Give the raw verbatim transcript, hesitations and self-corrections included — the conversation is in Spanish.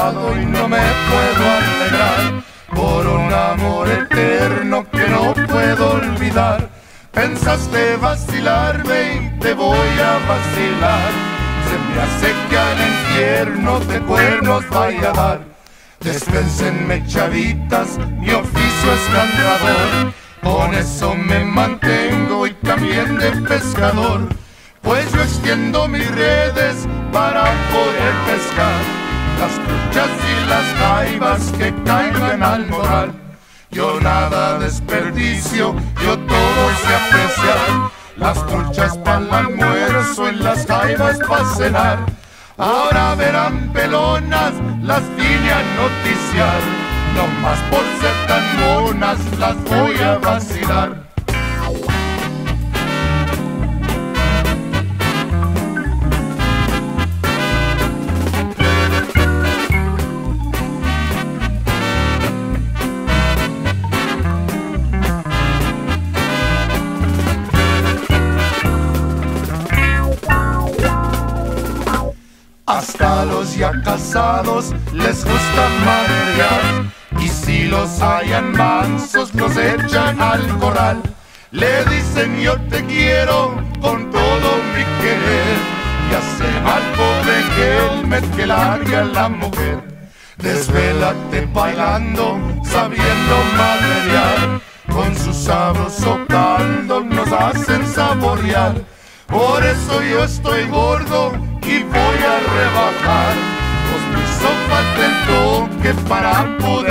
pasado y no me puedo alegrar por un amor eterno que no puedo olvidar. Pensaste vacilarme y te voy a vacilar. Se me hace que al infierno de cuernos vaya a dar. Despénsenme, chavitas, mi oficio es cantador. Con eso me mantengo y también de pescador, pues yo extiendo mis redes para poder pescar las truchas y las jaivas que caigan al moral. Yo nada desperdicio, yo todo sé apreciar. Las truchas para el almuerzo y las jaivas para cenar. Ahora verán pelonas, las vine a noticiar. No más por ser tan monas, las voy a vacilar. Hasta los ya casados les gusta marear, y si los hayan mansos los echan al corral. Le dicen yo te quiero con todo mi querer, y hace mal pobre Helmet que largue a la mujer. Desvélate bailando, sabiendo madrear, con su sabroso caldo nos hacen saborear. Por eso yo estoy gordo y voy a rebajar, pues me hizo falta el toque para poder